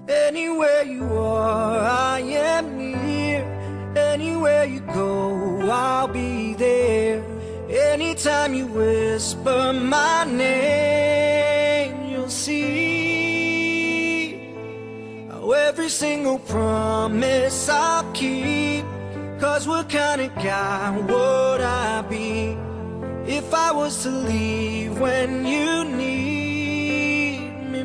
Anywhere you are, I am near. Anywhere you go, I'll be there. Anytime you whisper my name, you'll see how every single promise I'll keep. 'Cause what kind of guy would I be if I was to leave when you need me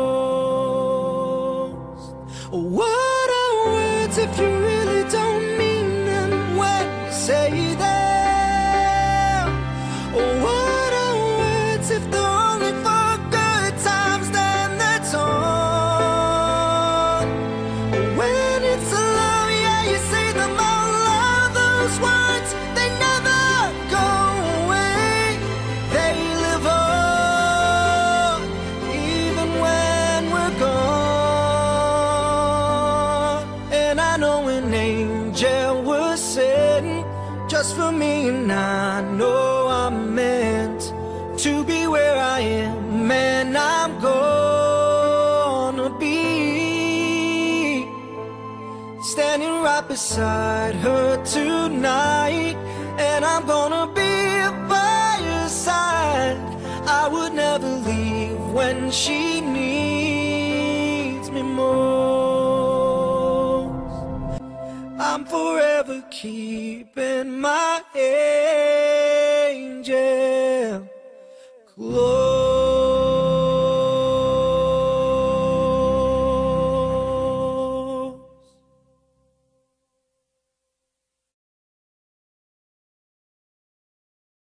most? What are words if you really don't mean them when you say them? What are words if they're only for good times, then they're torn? When it's love, yeah, you say them out loud. Those words, they never go away. They live on, even when we're gone. And I know an angel was sent just for me, and I know I'm meant to be where I am, and I'm gonna be standing right beside her tonight. And I'm gonna be by her side. I would never leave when she needs me most. I'm forever keeping my head